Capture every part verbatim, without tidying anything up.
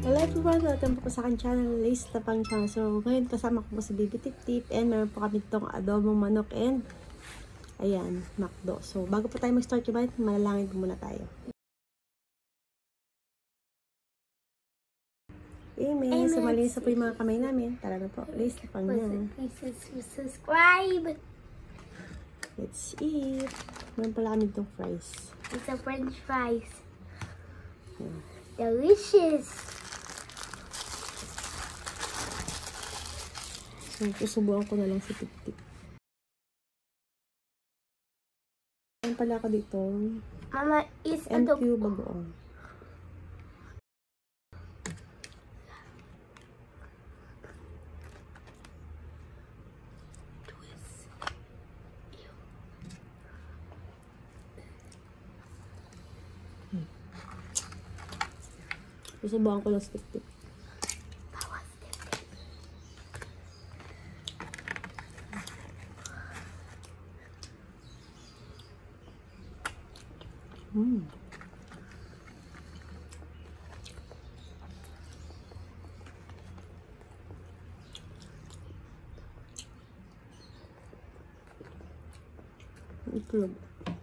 Hello everyone! Welcome po sa aking channel, Lace Tapang Channel. So, ngayon kasama ko po si Baby Tip Tip and meron po kami itong adobong manok and ayan, makdo. So, bago po tayo mag-start yung bite, manalangin po muna tayo. Amen! Amen. So, malinis na po yung mga kamay namin. Tara na po, Lace Tapang na. Please subscribe! Let's eat! Meron pala kami itong fries. It's a french fries. Yeah. Delicious! So, susubukan ko na lang si Tip Tip. Meron pala ako dito. Mama, is M Q adobo. bagoong. Susubukan ko lang si Tip Tip. Mm. Itlog.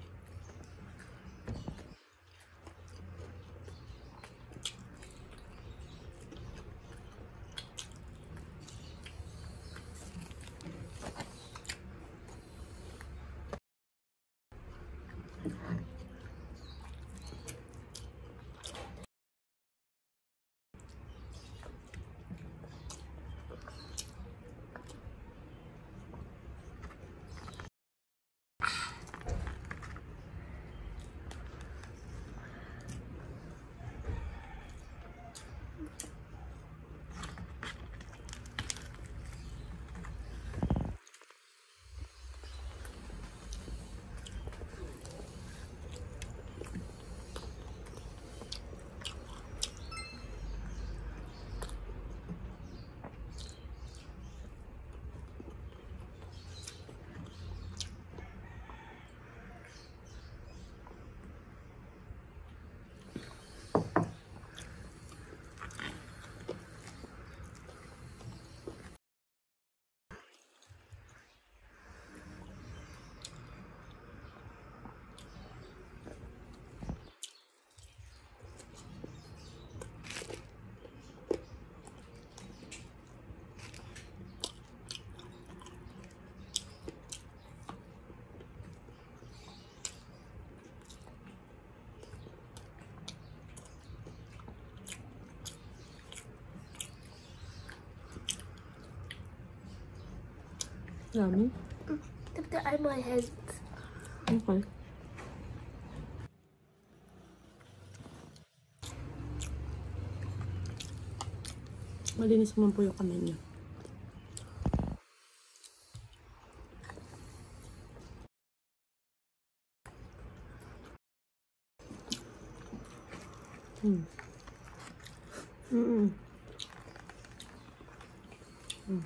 Yummy. Tip the eye my head. Okay. Malinis naman po yung kamay niya. Hmm. Mm-mm. Mm.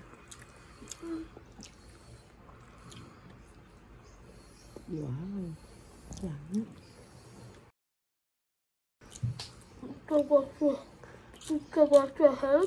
Wow. Yummy. Go wash your, go wash your head.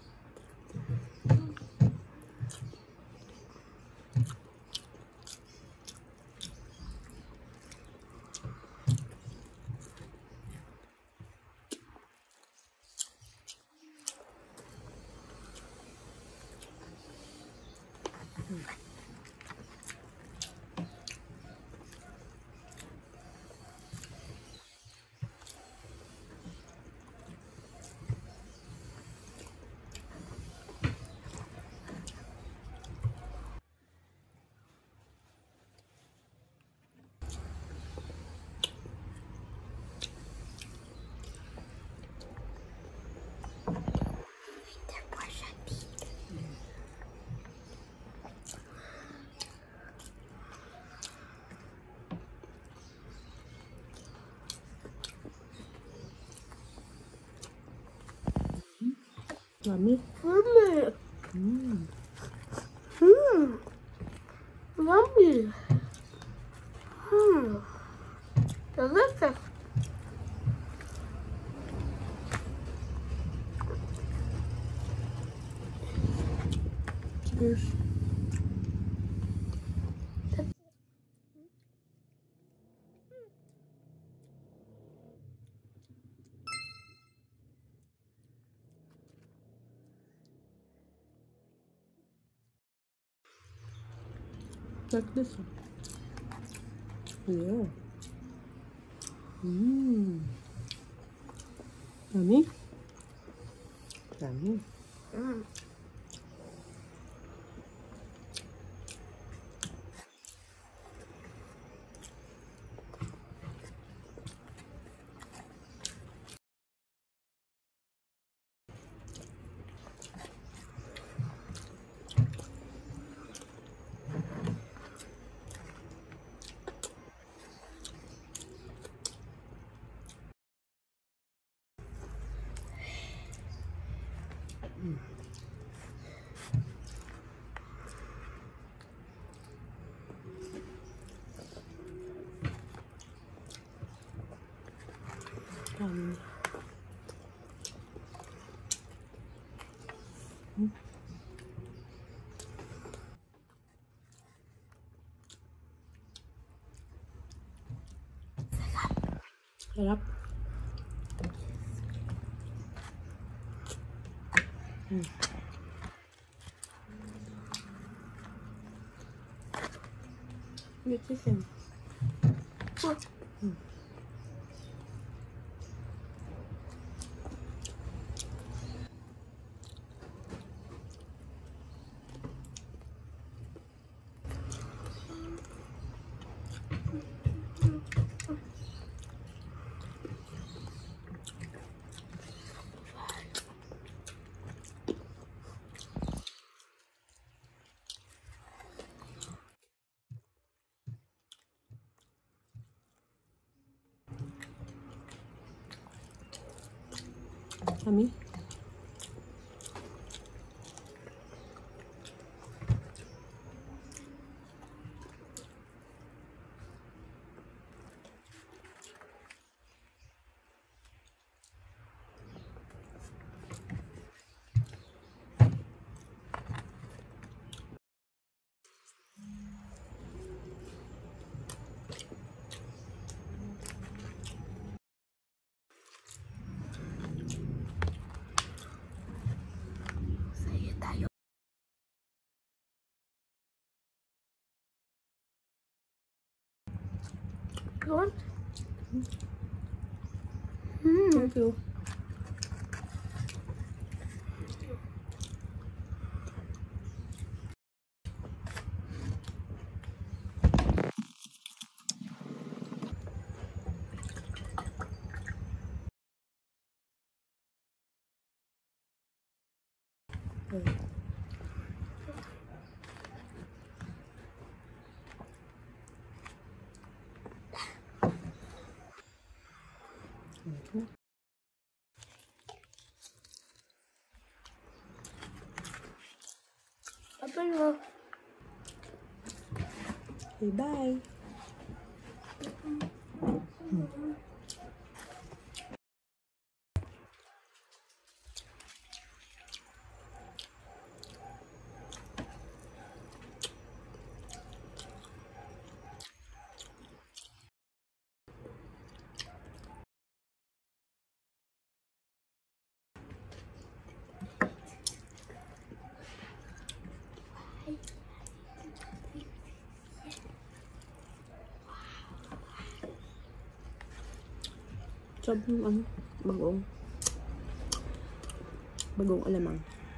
Yummy. Yummy. Mm. Hmm. Yummy. Hmm. Delicious. Cheers. Like this. Yeah. Mmm. Yummy. Yummy. Mm. Yummy. Sarap. Mm. May chicken. Mm. Yummy. Saya tayo. Yun. Mm. Thank you. Okay. Okay. Apa lo? Okay, bye. Sarap yung ano, bagong. Bagong alamang.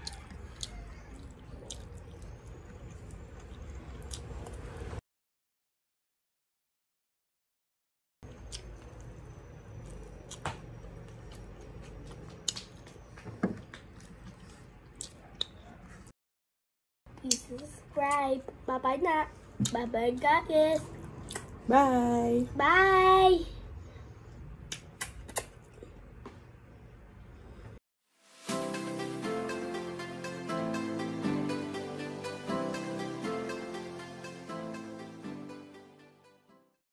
Please subscribe. Bye-bye na. Bye-bye guys. Bye! Bye!